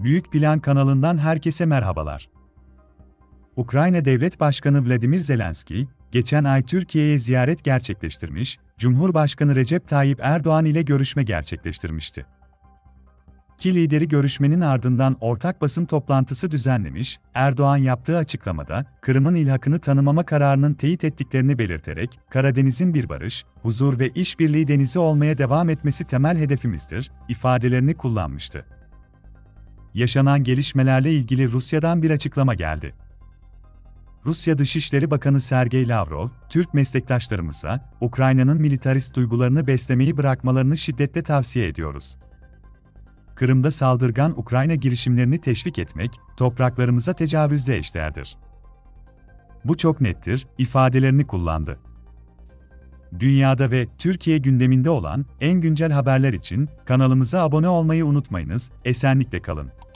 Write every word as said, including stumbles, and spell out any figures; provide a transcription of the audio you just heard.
Büyük Plan kanalından herkese merhabalar. Ukrayna Devlet Başkanı Vladimir Zelenski, geçen ay Türkiye'ye ziyaret gerçekleştirmiş, Cumhurbaşkanı Recep Tayyip Erdoğan ile görüşme gerçekleştirmişti. İki lideri görüşmenin ardından ortak basın toplantısı düzenlemiş, Erdoğan yaptığı açıklamada, Kırım'ın ilhakını tanımama kararının teyit ettiklerini belirterek, Karadeniz'in bir barış, huzur ve işbirliği denizi olmaya devam etmesi temel hedefimizdir, ifadelerini kullanmıştı. Yaşanan gelişmelerle ilgili Rusya'dan bir açıklama geldi. Rusya Dışişleri Bakanı Sergey Lavrov, Türk meslektaşlarımıza, Ukrayna'nın militarist duygularını beslemeyi bırakmalarını şiddetle tavsiye ediyoruz. Kırım'da saldırgan Ukrayna girişimlerini teşvik etmek, topraklarımıza tecavüzle eşdeğerdir. Bu çok nettir, ifadelerini kullandı. Dünyada ve Türkiye gündeminde olan en güncel haberler için kanalımıza abone olmayı unutmayınız, esenlikle kalın.